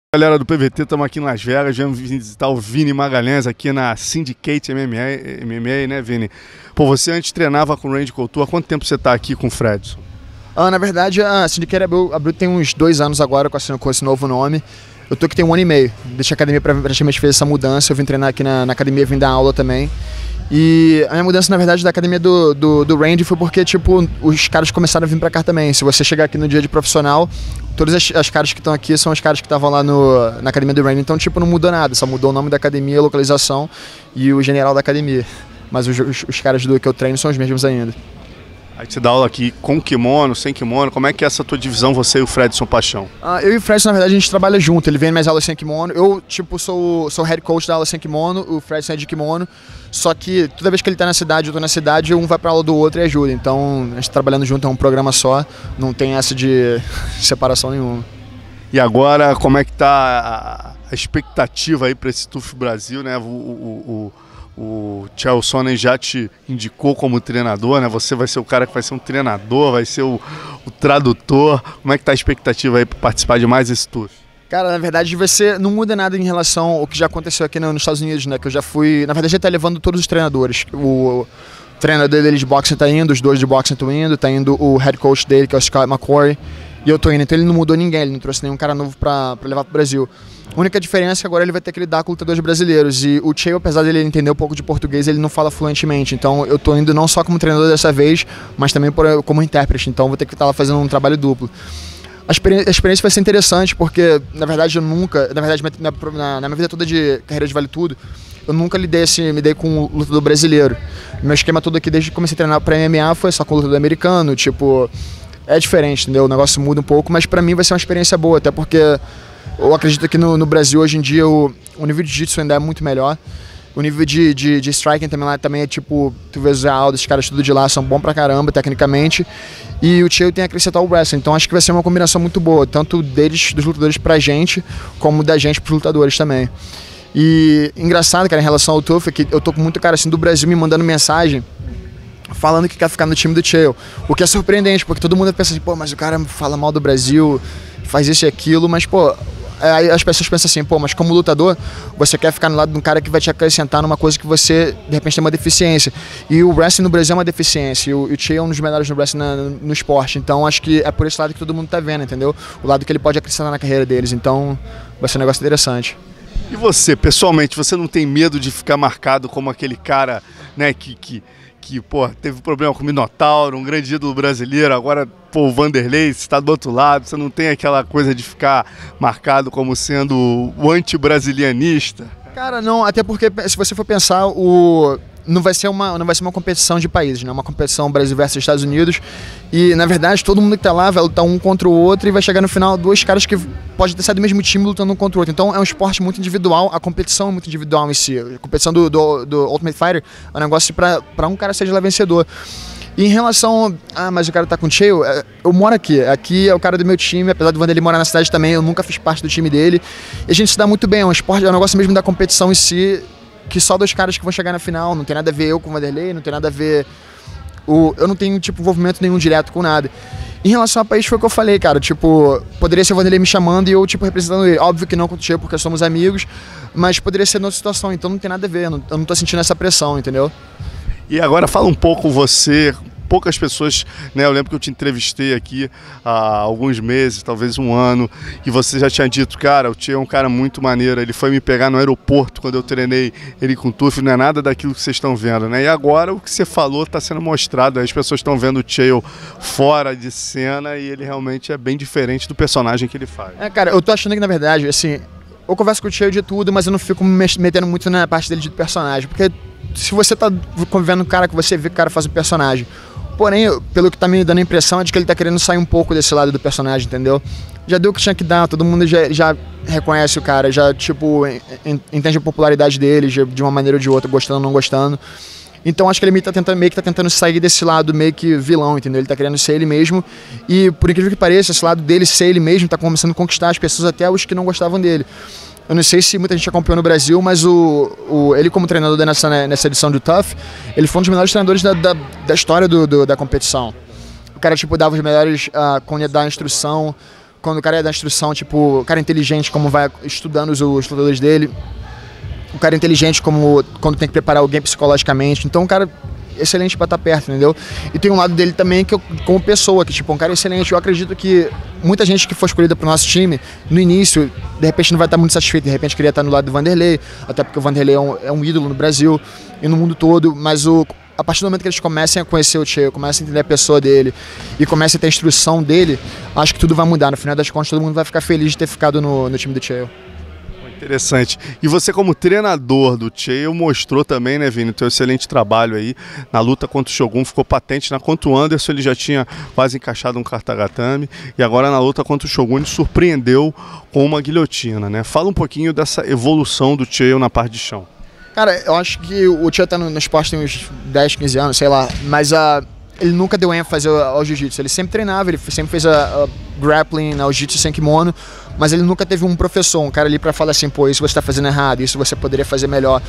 Galera do PVT, estamos aqui em Las Vegas, viemos visitar o Vini Magalhães aqui na Syndicate MMA, né, Vini? Pô, você antes treinava com o Randy Couture, há quanto tempo você está aqui com o Fredson? Na verdade, a Syndicate abriu tem uns 2 anos agora com esse novo nome. Eu tô aqui tem 1 ano e meio, deixei a academia praticamente fez essa mudança, eu vim treinar aqui na academia, vim dar aula também. E a minha mudança, na verdade, da academia do Randy foi porque, tipo, os caras começaram a vir pra cá também. Se você chegar aqui no dia de profissional, todas as caras que estão aqui são os caras que estavam lá na academia do Randy. Então, tipo, não mudou nada, só mudou o nome da academia, a localização e o general da academia. Mas os caras que eu treino são os mesmos ainda. Aí você dá aula aqui com kimono, sem kimono, como é que é essa tua divisão, você e o Fredson Paixão? Eu e o Fredson, na verdade, a gente trabalha junto, ele vem nas minhas aulas sem kimono, eu, tipo, sou head coach da aula sem kimono, o Fredson é de kimono, só que toda vez que ele tá na cidade, eu tô na cidade, um vai pra aula do outro e ajuda, então a gente trabalhando junto é um programa só, não tem essa de separação nenhuma. E agora, como é que tá a expectativa aí para esse TUF Brasil, né? O Chael Sonnen já te indicou como treinador, né? Você vai ser o cara que vai ser um treinador, vai ser o tradutor. Como é que tá a expectativa aí para participar de mais esse TUF? Cara, na verdade não muda nada em relação ao que já aconteceu aqui nos Estados Unidos, né? Que eu já fui, na verdade, já tá levando todos os treinadores. O treinador dele de boxing tá indo, os 2 de boxing estão indo, tá indo o head coach dele, que é o Scott McCoy, e eu tô indo. Então ele não mudou ninguém, ele não trouxe nenhum cara novo pra levar pro Brasil. A única diferença é que agora ele vai ter que lidar com lutadores brasileiros. E o Chael, apesar dele entender um pouco de português, ele não fala fluentemente. Então eu tô indo não só como treinador dessa vez, mas também como intérprete. Então vou ter que estar lá fazendo um trabalho duplo. A experiência vai ser interessante porque, na verdade, na minha vida toda de carreira de Vale Tudo, eu nunca me dei com o lutador brasileiro. Meu esquema todo aqui, desde que comecei a treinar pra MMA, foi só com o lutador americano. Tipo, é diferente, entendeu? O negócio muda um pouco, mas pra mim vai ser uma experiência boa, até porque eu acredito que no Brasil, hoje em dia, o nível de jiu-jitsu ainda é muito melhor. O nível de striking também lá também é tipo, tu vês a aula, os caras tudo de lá são bons pra caramba, tecnicamente. E o Chael tem a acrescentar o wrestling, então acho que vai ser uma combinação muito boa, tanto deles, dos lutadores pra gente, como da gente pros lutadores também. E engraçado, cara, em relação ao TUF, é que eu tô com muito cara assim do Brasil me mandando mensagem, falando que quer ficar no time do Chael. O que é surpreendente, porque todo mundo pensa assim, pô, mas o cara fala mal do Brasil, faz isso e aquilo, mas, pô, aí as pessoas pensam assim, pô, mas como lutador, você quer ficar no lado de um cara que vai te acrescentar numa coisa que você, de repente, tem uma deficiência. E o wrestling no Brasil é uma deficiência, e o Chael é um dos melhores no wrestling no esporte, então acho que é por esse lado que todo mundo tá vendo, entendeu? O lado que ele pode acrescentar na carreira deles, então vai ser um negócio interessante. E você, pessoalmente, você não tem medo de ficar marcado como aquele cara, né, que pô, teve problema com o Minotauro, um grande ídolo brasileiro, agora, pô, o Vanderlei está do outro lado, você não tem aquela coisa de ficar marcado como sendo o anti-brasilianista? Cara, não, até porque se você for pensar, não vai ser uma competição de países, né? Uma competição Brasil versus Estados Unidos. E, na verdade, todo mundo que tá lá vai lutar um contra o outro e vai chegar no final 2 caras que podem ter saído do mesmo time lutando um contra o outro. Então é um esporte muito individual, a competição é muito individual em si. A competição do Ultimate Fighter é um negócio pra um cara seja lá vencedor. E em relação mas o cara tá com o Chael, eu moro aqui é o cara do meu time, apesar do Vanderlei morar na cidade também, eu nunca fiz parte do time dele. E a gente se dá muito bem, é um esporte, é um negócio mesmo da competição em si, que só 2 caras que vão chegar na final, não tem nada a ver eu com o Vanderlei, não tem nada a ver... Eu não tenho, tipo, envolvimento nenhum direto com nada. Em relação ao país, foi o que eu falei, cara, tipo, poderia ser o Vanderlei me chamando e eu, tipo, representando ele. Óbvio que não com o Chael, porque somos amigos, mas poderia ser noutra situação, então não tem nada a ver, eu não tô sentindo essa pressão, entendeu? E agora fala um pouco você... Poucas pessoas, né? Eu lembro que eu te entrevistei aqui há alguns meses, talvez 1 ano, e você já tinha dito, cara, o Chael é um cara muito maneiro, ele foi me pegar no aeroporto quando eu treinei ele com o TUF, não é nada daquilo que vocês estão vendo, né? E agora o que você falou está sendo mostrado, as pessoas estão vendo o Chael fora de cena e ele realmente é bem diferente do personagem que ele faz. Cara, eu tô achando que, na verdade, assim, eu converso com o Chael de tudo, mas eu não fico me metendo muito na parte dele de personagem, porque se você tá convivendo com o cara que você vê que o cara faz um personagem. Porém, pelo que tá me dando a impressão é de que ele tá querendo sair um pouco desse lado do personagem, entendeu? Já deu o que tinha que dar, todo mundo já reconhece o cara, já, tipo, entende a popularidade dele de uma maneira ou de outra, gostando ou não gostando. Então acho que ele meio que tá tentando sair desse lado meio que vilão, entendeu? Ele tá querendo ser ele mesmo e, por incrível que pareça, esse lado dele ser ele mesmo tá começando a conquistar as pessoas, até os que não gostavam dele. Eu não sei se muita gente acompanhou no Brasil, mas ele como treinador nessa edição do TUF, ele foi um dos melhores treinadores da história da competição. O cara, tipo, dava os melhores, quando ia dar a instrução, quando o cara é da instrução, tipo, o cara é inteligente como vai estudando os lutadores dele, o cara é inteligente como quando tem que preparar alguém psicologicamente, então o cara é excelente pra estar perto, entendeu? E tem um lado dele também que eu, como pessoa, que tipo, um cara excelente. Eu acredito que muita gente que foi escolhida pro nosso time, no início, de repente não vai estar muito satisfeito, de repente queria estar no lado do Vanderlei, até porque o Vanderlei é um ídolo no Brasil e no mundo todo, mas a partir do momento que eles comecem a conhecer o Chael, começam a entender a pessoa dele e começam a ter a instrução dele, acho que tudo vai mudar. No final das contas, todo mundo vai ficar feliz de ter ficado no time do Chael. Interessante. E você, como treinador do Chael, mostrou também, né, Vini, teu excelente trabalho aí na luta contra o Shogun, ficou patente, na contra o Anderson ele já tinha quase encaixado um katagatame, e agora na luta contra o Shogun ele surpreendeu com uma guilhotina, né? Fala um pouquinho dessa evolução do Chael na parte de chão. Cara, eu acho que o Chael tá no esporte tem uns 10, 15 anos, sei lá, mas ele nunca deu ênfase ao jiu-jitsu, ele sempre treinava, ele sempre fez a grappling, o jiu-jitsu sem kimono, mas ele nunca teve um professor, um cara ali pra falar assim, pô, isso você tá fazendo errado, isso você poderia fazer melhor.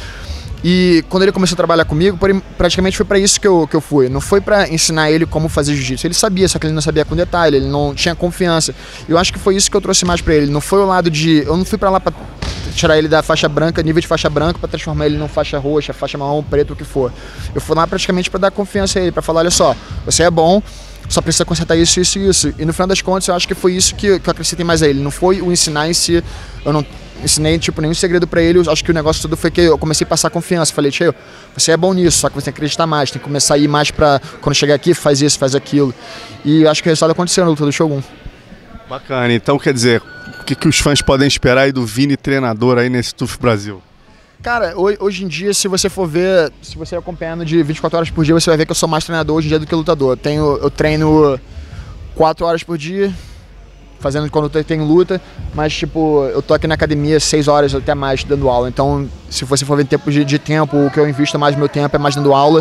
E quando ele começou a trabalhar comigo, praticamente foi pra isso que eu fui. Não foi pra ensinar ele como fazer jiu-jitsu. Ele sabia, só que ele não sabia com detalhe, ele não tinha confiança. E eu acho que foi isso que eu trouxe mais pra ele. Não foi o lado de... Eu não fui pra lá pra tirar ele da faixa branca, nível de faixa branca, pra transformar ele numa faixa roxa, faixa marrom, preto, o que for. Eu fui lá praticamente pra dar confiança a ele, pra falar, olha só, você é bom, só precisa consertar isso, isso e isso. E no final das contas, eu acho que foi isso que eu acrescentei mais a ele. Não foi o ensinar em si, eu não ensinei tipo nenhum segredo pra ele. Eu acho que o negócio todo foi que eu comecei a passar confiança. Falei, Chael, você é bom nisso, só que você tem que acreditar mais, tem que começar a ir mais pra quando chegar aqui, faz isso, faz aquilo. E eu acho que o resultado aconteceu na luta do Shogun. Bacana, então quer dizer, o que os fãs podem esperar aí do Vini treinador aí nesse TUF Brasil? Cara, hoje em dia, se você for ver, se você acompanhando de 24 horas por dia, você vai ver que eu sou mais treinador hoje em dia do que lutador. Eu treino 4 horas por dia, fazendo quando eu tenho luta, mas tipo, eu tô aqui na academia 6 horas até mais dando aula. Então, se você for ver tempo de tempo, o que eu invisto mais no meu tempo é mais dando aula.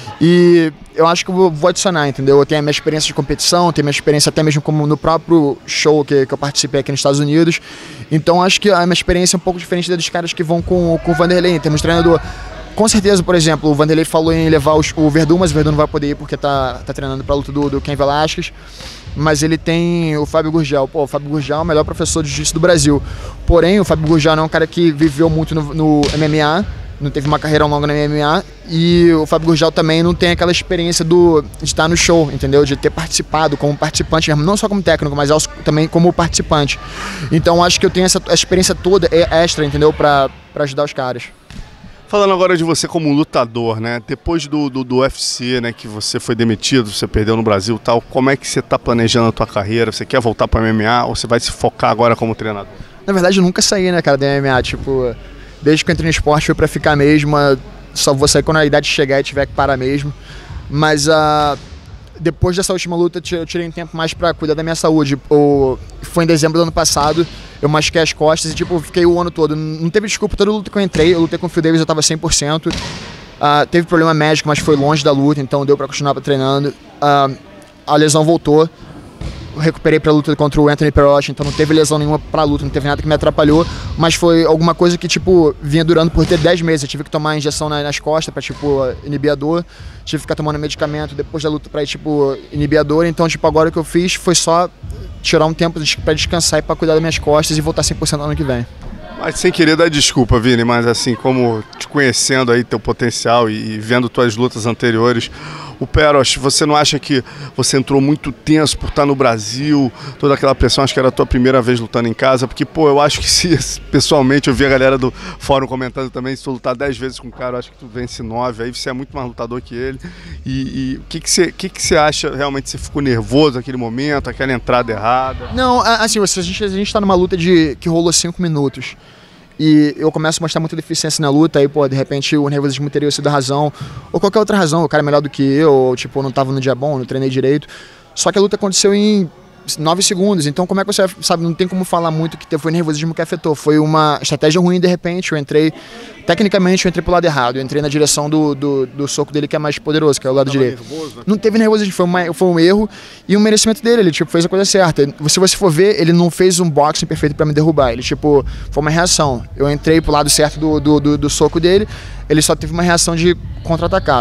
E eu acho que eu vou adicionar, entendeu? Eu tenho a minha experiência de competição, tenho a minha experiência até mesmo como no próprio show que eu participei aqui nos Estados Unidos. Então acho que a minha experiência é um pouco diferente dos caras que vão com o Vanderlei em termos de treinador. Com certeza, por exemplo, o Vanderlei falou em levar o Verdun, mas o Verdun não vai poder ir porque tá treinando pra luta do Cain Velasquez. Mas ele tem o Fábio Gurgel. Pô, o Fábio Gurgel é o melhor professor de jiu-jitsu do Brasil. Porém, o Fábio Gurgel não é um cara que viveu muito no MMA, não teve uma carreira longa no MMA, e o Fábio Gurgel também não tem aquela experiência de estar no show, entendeu? De ter participado como participante mesmo, não só como técnico, mas também como participante. Então acho que eu tenho essa experiência toda extra, entendeu? Pra ajudar os caras. Falando agora de você como lutador, né? Depois do UFC, né, que você foi demitido, você perdeu no Brasil e tal, como é que você tá planejando a tua carreira? Você quer voltar para MMA ou você vai se focar agora como treinador? Na verdade, eu nunca saí, né, cara, da MMA, tipo... Desde que eu entrei no esporte foi pra ficar mesmo, só vou sair quando a idade chegar e tiver que parar mesmo. Mas depois dessa última luta eu tirei um tempo mais pra cuidar da minha saúde. Foi em dezembro do ano passado, eu machuquei as costas e tipo, fiquei o ano todo. Não teve desculpa, toda luta que eu entrei, eu lutei com o Phil Davis, eu tava 100%. Teve problema médico, mas foi longe da luta, então deu pra continuar treinando. A lesão voltou. Recuperei pra luta contra o Anthony Perotti, então não teve lesão nenhuma pra luta, não teve nada que me atrapalhou, mas foi alguma coisa que, tipo, vinha durando por ter 10 meses. Eu tive que tomar injeção nas costas pra, tipo, inibir a dor, tive que ficar tomando medicamento depois da luta pra, tipo, inibir a dor. Então, tipo, agora o que eu fiz foi só tirar um tempo pra descansar e pra cuidar das minhas costas e voltar 100% no ano que vem. Mas sem querer dar desculpa, Vini, mas assim, como te conhecendo aí teu potencial e vendo tuas lutas anteriores, o Perotti, você não acha que você entrou muito tenso por estar no Brasil, toda aquela pressão, acho que era a tua primeira vez lutando em casa, porque, pô, eu acho que se pessoalmente eu vi a galera do fórum comentando também, se tu lutar 10 vezes com o cara, eu acho que tu vence 9, aí você é muito mais lutador que ele. E o que você acha, realmente, você ficou nervoso naquele momento, aquela entrada errada? Não, assim, a gente tá numa luta que rolou 5 minutos. E eu começo a mostrar muita deficiência na luta, aí, pô, de repente o nervosismo teria sido a razão, ou qualquer outra razão, o cara é melhor do que eu, ou, tipo, não tava no dia bom, não treinei direito. Só que a luta aconteceu em 9 segundos, então como é que você sabe, não tem como falar muito que foi nervosismo que afetou, foi uma estratégia ruim, de repente, tecnicamente eu entrei pro lado errado, eu entrei na direção do soco dele que é mais poderoso, que é o lado direito. Nervoso, né? Não teve nervosismo, foi um erro e um merecimento dele, ele tipo, fez a coisa certa. Se você for ver, ele não fez um boxing perfeito pra me derrubar, ele tipo, foi uma reação, eu entrei pro lado certo do soco dele, ele só teve uma reação de contra-atacar.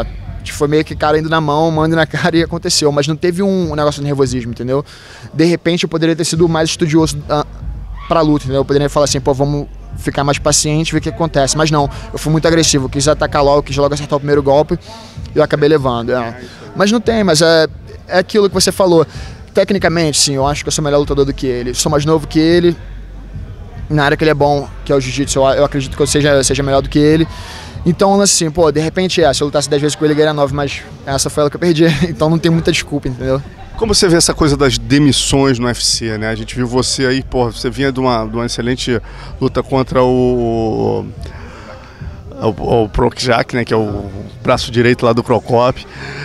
Foi meio que cara indo na mão, mando na cara e aconteceu. Mas não teve um negócio de nervosismo, entendeu? De repente eu poderia ter sido mais estudioso pra luta, entendeu? Eu poderia falar assim, pô, vamos ficar mais paciente, ver o que acontece. Mas não, eu fui muito agressivo, eu quis atacar logo, quis logo acertar o primeiro golpe e eu acabei levando. Mas não tem, mas é aquilo que você falou. Tecnicamente, sim, eu acho que eu sou melhor lutador do que ele. Sou mais novo que ele, na área que ele é bom, que é o jiu-jitsu, eu acredito que eu seja melhor do que ele. Então, assim, pô, de repente, se eu lutasse 10 vezes com ele, ele ganharia 9, mas essa foi ela que eu perdi. Então não tem muita desculpa, entendeu? Como você vê essa coisa das demissões no UFC, né? A gente viu você aí, pô, você vinha de uma excelente luta contra o Prochazka, né, que é o braço direito lá do Crocop,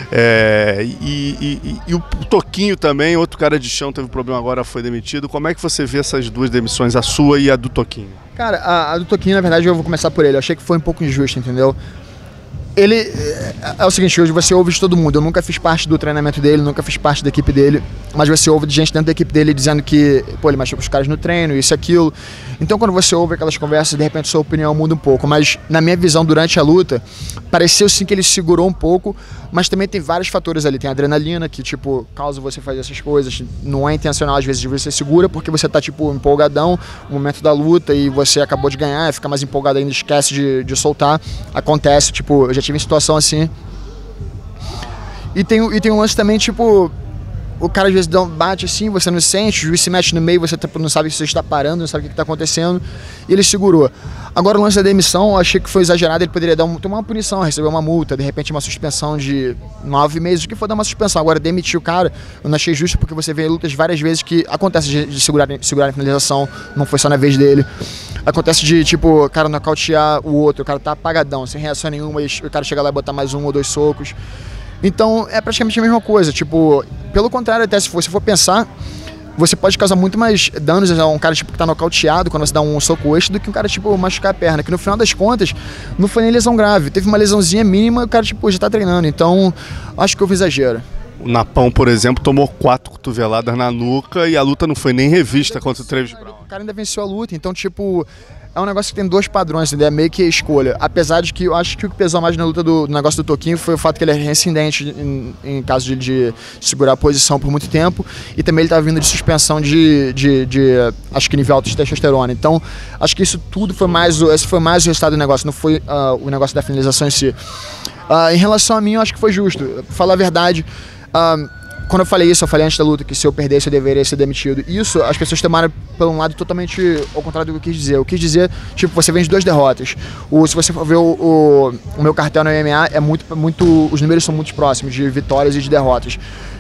e o Toquinho também, outro cara de chão, teve problema agora, foi demitido. Como é que você vê essas duas demissões, a sua e a do Toquinho? Cara, a do Toquinho, na verdade, eu vou começar por ele. Eu achei que foi um pouco injusto, entendeu? Ele é o seguinte, hoje você ouve de todo mundo. Eu nunca fiz parte do treinamento dele, nunca fiz parte da equipe dele, mas você ouve de gente dentro da equipe dele dizendo que, pô, ele machuca os caras no treino, isso e aquilo. Então quando você ouve aquelas conversas, de repente sua opinião muda um pouco. Mas na minha visão, durante a luta, pareceu sim que ele segurou um pouco, mas também tem vários fatores ali. Tem a adrenalina, que tipo, causa você fazer essas coisas, não é intencional, às vezes você segura porque você tá tipo empolgadão no momento da luta e você acabou de ganhar, fica mais empolgado ainda, esquece de soltar. Acontece, tipo, eu já tive situação assim. E tem um lance também, tipo, o cara às vezes bate assim, você não sente, o juiz se mexe no meio, você não sabe se você está parando, não sabe o que está acontecendo, e ele segurou. Agora o lance da demissão, eu achei que foi exagerado, ele poderia tomar uma punição, receber uma multa, de repente uma suspensão de 9 meses, o que for dar uma suspensão. Agora demitir o cara, eu não achei justo, porque você vê lutas várias vezes que acontece de segurar a finalização, não foi só na vez dele. Acontece de, tipo, o cara nocautear o outro, o cara tá apagadão, sem reação nenhuma, e o cara chega lá e botar mais 1 ou 2 socos. Então é praticamente a mesma coisa, tipo, pelo contrário, até se você for pensar, você pode causar muito mais danos a um cara tipo que tá nocauteado quando você dá um soco extra do que um cara tipo machucar a perna, que no final das contas não foi nem lesão grave, teve uma lesãozinha mínima e o cara tipo já tá treinando, então acho que houve exagero. O Napão, por exemplo, tomou 4 cotoveladas na nuca e a luta não foi nem revista contra o Travis Browne. O cara ainda venceu a luta, então tipo, é um negócio que tem 2 padrões, é meio que a escolha. Apesar de que eu acho que o que pesou mais na luta do negócio do Toquinho foi o fato que ele é reincidente em caso de segurar a posição por muito tempo, e também ele estava vindo de suspensão de acho que nível alto de testosterona. Então acho que isso tudo esse foi mais o resultado do negócio, não foi o negócio da finalização em si. Em relação a mim, eu acho que foi justo. Pra falar a verdade, quando eu falei isso, eu falei antes da luta que se eu perdesse eu deveria ser demitido. Isso as pessoas tomaram por um lado totalmente ao contrário do que eu quis dizer. Eu quis dizer, tipo, você vem de 2 derrotas. Se você for ver o meu cartel no MMA, os números são muito próximos de vitórias e de derrotas.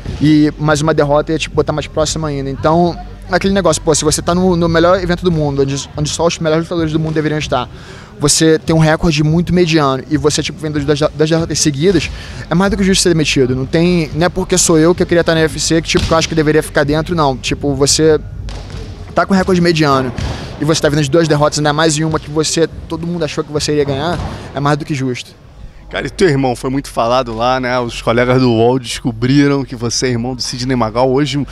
E mais uma derrota é tipo botar mais próximo ainda. Então, aquele negócio, pô, se você tá no melhor evento do mundo, onde só os melhores lutadores do mundo deveriam estar, você tem um recorde muito mediano e você tipo vem das derrotas seguidas, é mais do que justo ser demitido. Não é porque sou eu que eu queria estar na UFC que eu acho que deveria ficar dentro, não. Tipo, você tá com um recorde mediano e você tá vindo de 2 derrotas, ainda mais em uma que todo mundo achou que você iria ganhar, é mais do que justo. Cara, e teu irmão foi muito falado lá, né? Os colegas do UOL descobriram que você é irmão do Sidney Magal. Hoje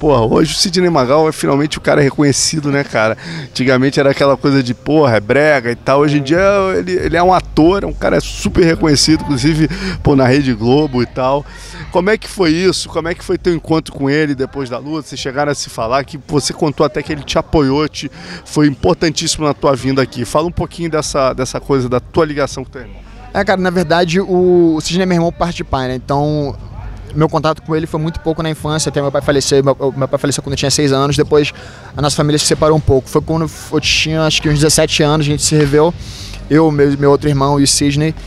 o Sidney Magal é finalmente o cara reconhecido, né, cara? Antigamente era aquela coisa de, é brega e tal. Hoje em dia ele é um ator, é um cara super reconhecido, inclusive, na Rede Globo e tal. Como é que foi isso? Como é que foi teu encontro com ele depois da luta? Vocês chegaram a se falar, que você contou até que ele te apoiou, foi importantíssimo na tua vinda aqui. Fala um pouquinho dessa coisa, da tua ligação com teu irmão. Cara, na verdade, o Sidney é meu irmão por parte de pai, né? Então, meu contato com ele foi muito pouco na infância, até meu pai faleceu. Meu pai faleceu quando eu tinha 6 anos, depois a nossa família se separou um pouco. Foi quando eu tinha, acho que uns 17 anos, a gente se reveu, eu, meu outro irmão e o Sidney.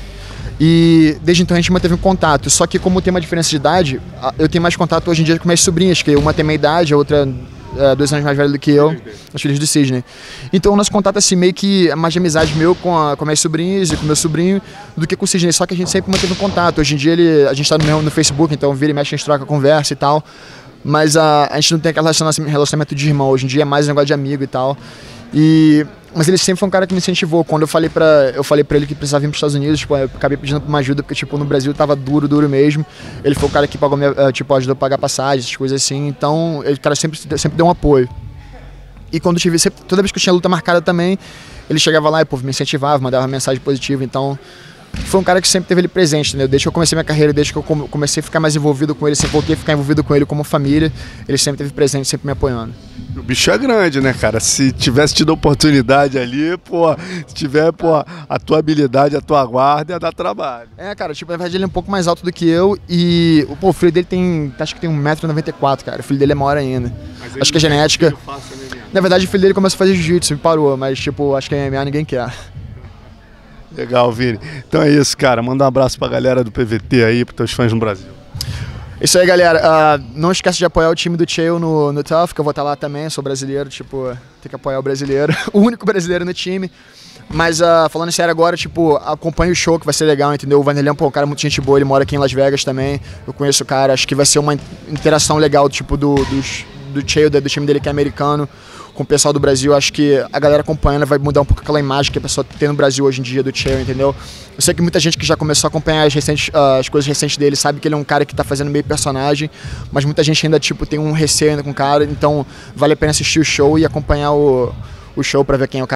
E desde então a gente manteve um contato, só que como tem uma diferença de idade, eu tenho mais contato hoje em dia com minhas sobrinhas, que uma tem minha idade, a outra 2 anos mais velha do que eu, os filhos do Sidney. Então o nosso contato assim meio que é mais de amizade meu com minhas sobrinhas e com meu sobrinho do que com o Sidney, só que a gente sempre manteve um contato. Hoje em dia a gente tá no Facebook, então vira e mexe, a gente troca conversa e tal, mas a gente não tem aquele relacionamento de irmão, hoje em dia é mais um negócio de amigo e tal. Mas ele sempre foi um cara que me incentivou. Quando eu falei pra ele que precisava vir para os Estados Unidos, eu acabei pedindo uma ajuda, porque no Brasil tava duro mesmo. Ele foi o cara que pagou ajudou a pagar passagem, essas coisas assim. Então, ele, cara, sempre deu um apoio. E quando toda vez que eu tinha luta marcada também, ele chegava lá e me incentivava, mandava mensagem positiva. Então, foi um cara que sempre teve ele presente, entendeu? Desde que eu comecei minha carreira, desde que eu comecei a ficar mais envolvido com ele, sempre voltei a ficar envolvido com ele como família, ele sempre teve presente, sempre me apoiando. O bicho é grande, né, cara? Se tivesse tido oportunidade ali, pô, se tiver, pô, a tua habilidade, a tua guarda, ia dar trabalho. Cara, tipo, na verdade ele é um pouco mais alto do que eu e, pô, o filho dele tem, acho que tem 1,94 m, cara. O filho dele é maior ainda. Acho que a genética... Na verdade o filho dele começou a fazer jiu-jitsu e parou, mas, tipo, acho que a MMA ninguém quer. Legal, Vini. Então é isso, cara. Manda um abraço pra galera do PVT aí, pros teus fãs no Brasil. Isso aí, galera. Não esquece de apoiar o time do Chael no TUF, que eu vou estar lá também. Sou brasileiro, tipo, tem que apoiar o brasileiro. O único brasileiro no time. Mas falando sério agora, tipo, acompanhe o show que vai ser legal, entendeu? O Vanderlei é um cara muito gente boa, ele mora aqui em Las Vegas também. Eu conheço o cara, acho que vai ser uma interação legal, tipo, do Chael, do time dele que é americano, com o pessoal do Brasil. Acho que a galera acompanhando vai mudar um pouco aquela imagem que a pessoa tem no Brasil hoje em dia do Chael, entendeu? Eu sei que muita gente que já começou a acompanhar as coisas recentes dele sabe que ele é um cara que tá fazendo meio personagem, mas muita gente ainda, tipo, tem um receio ainda com o cara, então vale a pena assistir o show e acompanhar o show pra ver quem é o cara.